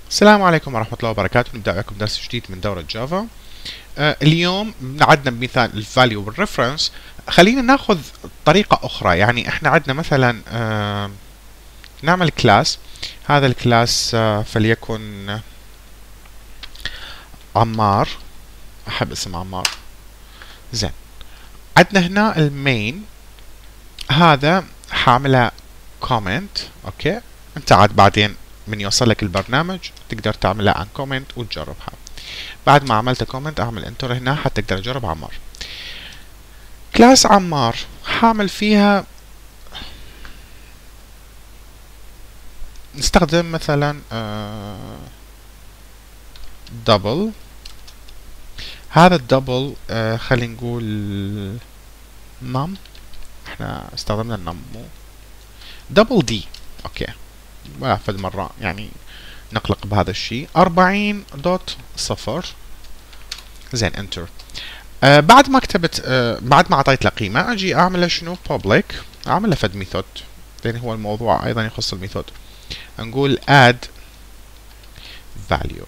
السلام عليكم ورحمة الله وبركاته. نبدأ معكم درس جديد من دورة جافا. اليوم عندنا بمثال الفاليو والريفرنس. خلينا ناخذ طريقة أخرى. يعني احنا عندنا مثلا نعمل كلاس. هذا الكلاس فليكن عمار. أحب اسم عمار. زين، عندنا هنا المين، هذا حاملها كومنت. اوكي، انت عاد بعدين من يوصل لك البرنامج تقدر تعملها عن كومنت وتجربها. بعد ما عملت كومنت اعمل انتر هنا حتى تقدر تجرب عمار. كلاس عمار حامل فيها نستخدم مثلا دبل. هذا الدبل خلينا نقول نم. احنا استخدمنا النم دبل دي. اوكي، واحد مرة يعني نقلق بهذا الشيء 40.0. زين انتر. بعد ما كتبت بعد ما اعطيت له قيمة اجي اعمل له شنو؟ public. اعمل له فد ميثود، لان هو الموضوع ايضا يخص الميثود. نقول add value.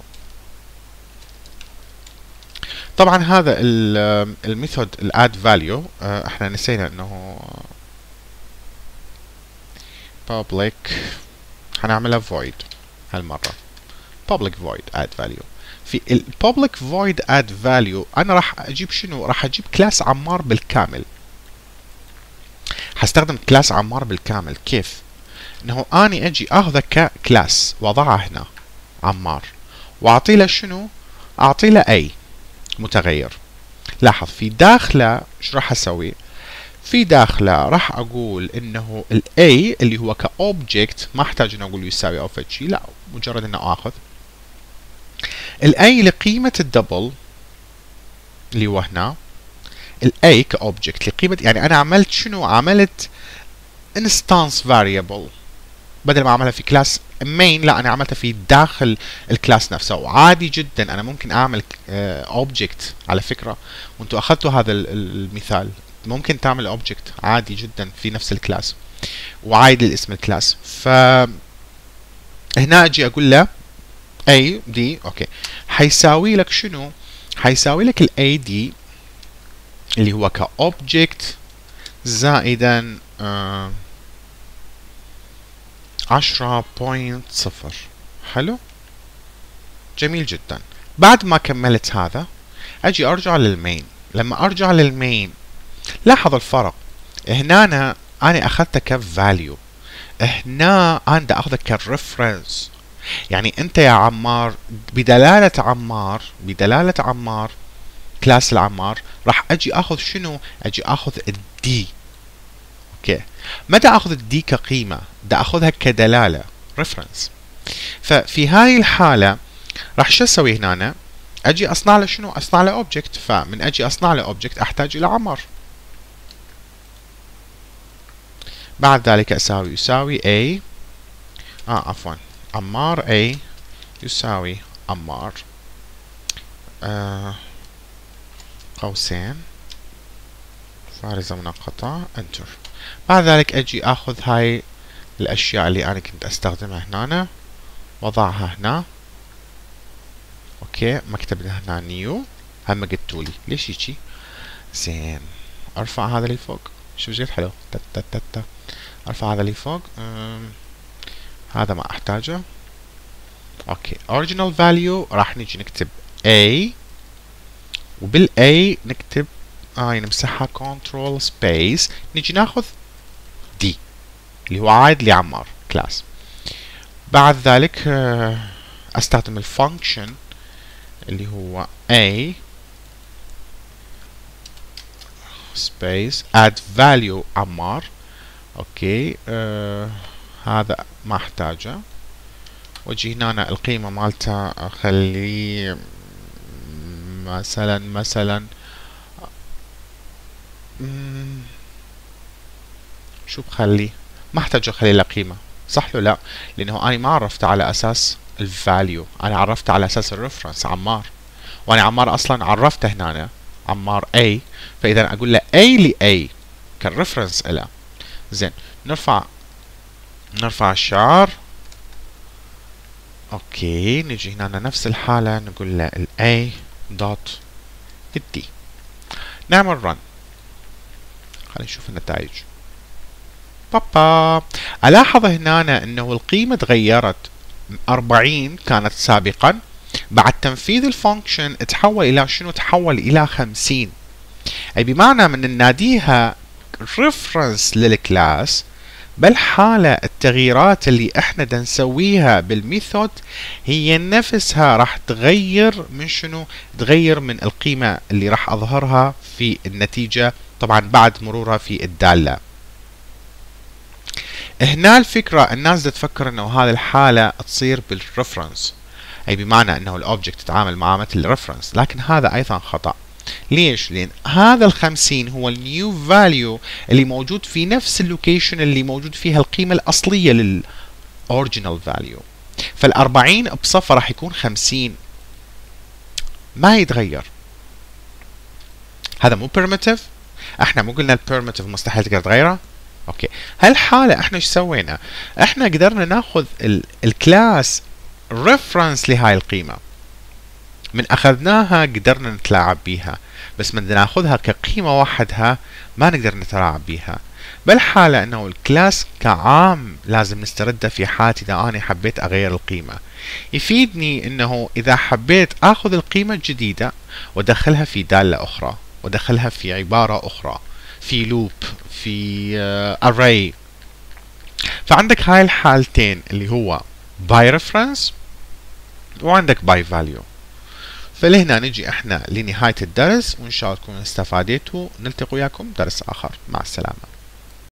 طبعا هذا الميثود add value احنا نسينا انه public. حنعملها void هالمرة. public void add value. في ال public void add value انا راح اجيب شنو؟ راح اجيب كلاس عمار بالكامل. حستخدم كلاس عمار بالكامل. كيف؟ انه اني اجي اخذه ككلاس واضعه هنا عمار، واعطي له شنو؟ اعطي له اي متغير. لاحظ في داخله ايش راح اسوي؟ في داخله راح اقول انه الاي اللي هو كاوبجكت، ما احتاج ان اقول يساوي او فد شيء، لا مجرد انه اخذ الاي لقيمه الدبل اللي هو هنا. الاي كاوبجكت لقيمه، يعني انا عملت شنو؟ عملت انستانس فاريبل. بدل ما اعملها في كلاس مين، لا انا عملتها في داخل الكلاس نفسه. وعادي جدا انا ممكن اعمل اوبجكت على فكره، وانتم اخذتوا هذا المثال. ممكن تعمل اوبجكت عادي جدا في نفس الكلاس وعايد لاسم الكلاس. ف هنا اجي اقول له اي دي. اوكي، حيساوي لك شنو؟ حيساوي لك الاي دي اللي هو كاوبجكت زائدا 10.0. حلو، جميل جدا. بعد ما كملت هذا اجي ارجع للمين. لما ارجع للمين لاحظ الفرق. هنا انا اخذته كفاليو، هنا انا اخذه كريفرنس. يعني انت يا عمار بدلالة عمار كلاس العمار راح اجي اخذ شنو؟ اجي اخذ الدي. اوكي، ما دا اخذ الدي كقيمة، دا اخذها كدلالة ريفرنس. ففي هاي الحالة راح شو اسوي هنا؟ أنا اجي اصنع له شنو؟ اصنع له اوبجكت. فمن اجي اصنع له اوبجكت احتاج الى عمار. بعد ذلك اساوي يساوي a عفوا عمار a يساوي عمار قوسين فارزة منقطة انتر. بعد ذلك اجي اخذ هاي الاشياء اللي انا كنت استخدمها هنا وضعها هنا. اوكي، مكتب هنا نيو. هم قلتوا لي ليش هيجي؟ زين، ارفع هذا اللي فوق. شوف جيت حلو. ارفع هذا اللي فوق. هذا ما احتاجه. اوكي، original value راح نيجي نكتب a، وبال a نكتب نمسحها control space. نيجي ناخذ d اللي هو عائد لعمار كلاس. بعد ذلك استخدم الفانكشن اللي هو a space add value عمار. اوكي، هذا ما احتاجه. واجي هنا القيمة مالته اخليه مثلا شو بخليه؟ ما احتاج اخلي له قيمة، صح له؟ لا، لانه انا ما عرفت على اساس الفاليو، انا عرفت على اساس الريفرنس عمار. وانا عمار اصلا عرفته هنا عمار A، فاذا اقول له A ل A كالريفرنس له. زين، نرفع الشعار. اوكي نجي هنا نفس الحالة نقول له ال A دوت D. نعمل run. خلينا نشوف النتائج. بابا الاحظ هنا انه القيمة تغيرت. 40 كانت سابقا، بعد تنفيذ الفانكشن تحول الى شنو؟ تحول الى 50. اي بمعنى من نناديها reference للكلاس، بالحالة التغييرات اللي احنا دا نسويها بالميثود هي نفسها راح تغير من شنو؟ تغير من القيمة اللي راح اظهرها في النتيجة، طبعا بعد مرورها في الدالة. هنا الفكرة الناس دا تفكر انه هذه الحالة تصير بالريفرنس، اي بمعنى انه الاوبجكت تتعامل معاملة الريفرنس، لكن هذا ايضا خطأ. ليش؟ لان هذا ال50 هو النيو فاليو اللي موجود في نفس اللوكيشن اللي موجود فيها القيمة الاصلية للاوريجينال فاليو، فال40 بصفة راح يكون 50 ما يتغير. هذا مو primitive. احنا مو قلنا البيرميتيف مستحيل تقدر تغيره؟ اوكي، هالحالة احنا ايش سوينا؟ احنا قدرنا ناخذ الكلاس ريفرنس لهاي القيمة، من اخذناها قدرنا نتلاعب بيها، بس من ناخذها كقيمة وحدها ما نقدر نتلاعب بيها. بالحالة انه الكلاس كعام لازم نسترده في حالة اذا انا حبيت اغير القيمة. يفيدني انه اذا حبيت اخذ القيمة الجديدة وادخلها في دالة اخرى، وادخلها في عبارة اخرى، في لوب، في array. فعندك هاي الحالتين اللي هو by reference وعندك by value. فلهنا نجي احنا لنهاية الدرس، وان شاء الله تكونوا استفادتوا. نلتقي وياكم درس اخر. مع السلامة.